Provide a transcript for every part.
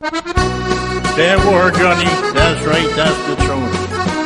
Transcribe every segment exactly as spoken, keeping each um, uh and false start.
There were, Johnny. That's right, that's the truth.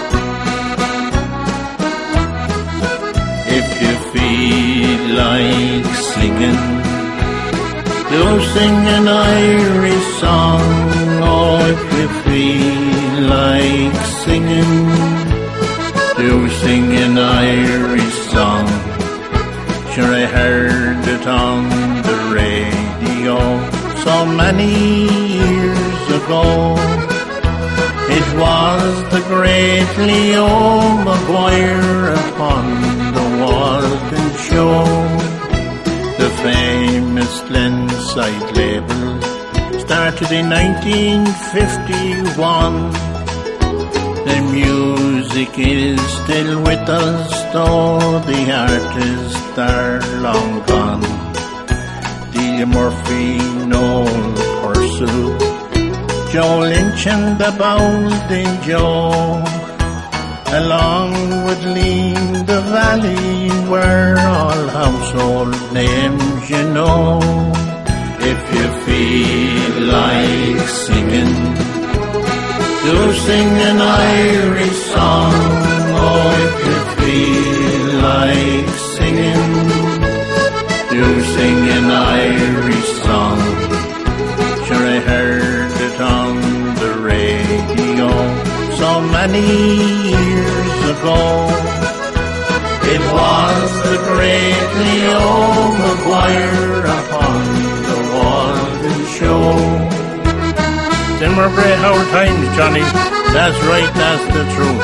If you feel like singing, do sing an Irish song. Oh, if you feel like singing, do sing an Irish song. Sure, I heard it on the radio so many years ago. It was the great Leo Maguire upon the Walton Show. The famous Glenside label started in nineteen fifty-one. The music is still with us, though the artists are long gone. Delia Murphy, Noel Purcell, Joe Lynch and the Bowling Joe, along with Lean the Valley, were all household names, you know. If you feel like singing, do sing an Irish song. Oh, if you feel like singing, do sing an Irish song. Sure, I heard it on the radio so many years ago. It was the great Leo Maguire upon the Walton Show. Them were great Howard times, Johnny. That's right, that's the truth.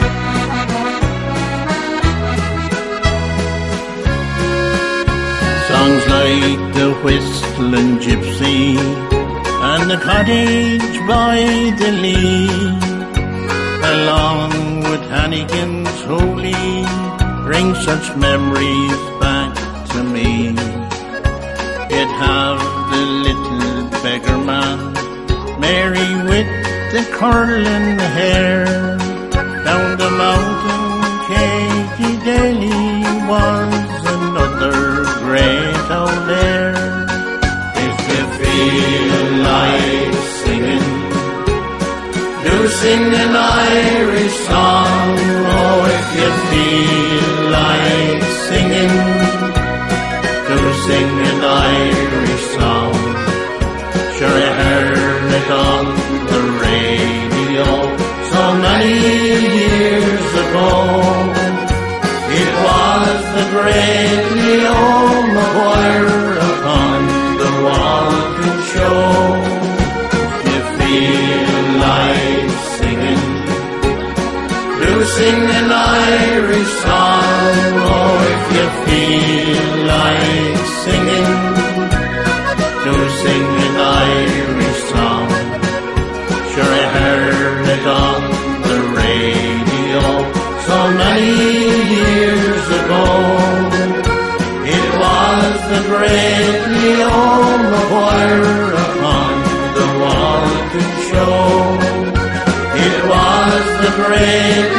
Songs like the Whistling Gypsy and the Cottage by the Lee, along with Hannigan's Holy, bring such memories back to me. You'd have the little beggar man, Mary with the curling hair, down the mountain Katie Daly was another great old air. If you feel like singing, do sing an Irish song. Oh, if you feel like singing, do sing an Irish song. Sure, I heard it on the radio so many years ago. It was the great Leo Maguire upon the Walton Show. If you feel like singing, do sing an Irish song. Oh, if you feel like singing, do sing an Irish song. Sure, I heard it on the radio so many years ago. It was the great Leo Maguire upon the Walton Show. It was the great